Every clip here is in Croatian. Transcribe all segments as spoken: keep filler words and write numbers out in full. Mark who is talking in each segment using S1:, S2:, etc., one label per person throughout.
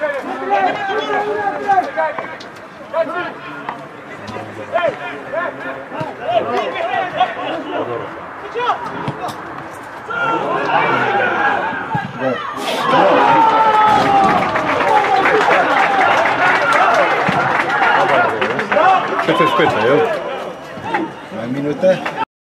S1: Kaj se spet, jel?
S2: Dve minute.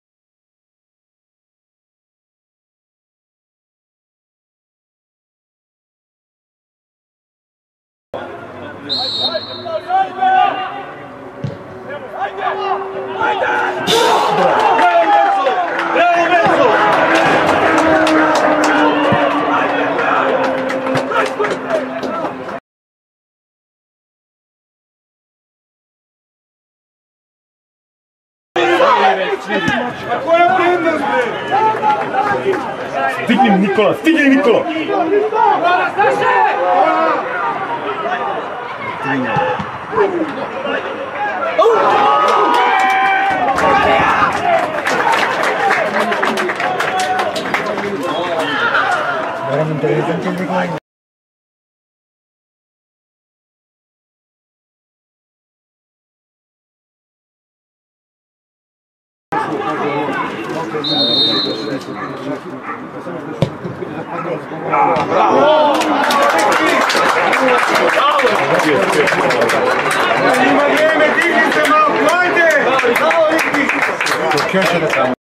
S3: A koja prednost, bre?
S1: Stigni Nikola, stigni Nikola!
S2: Barang intelijen cilik lagi.
S3: Ima vrijeme, dignite malo, ajde!
S2: Počeo će da samo.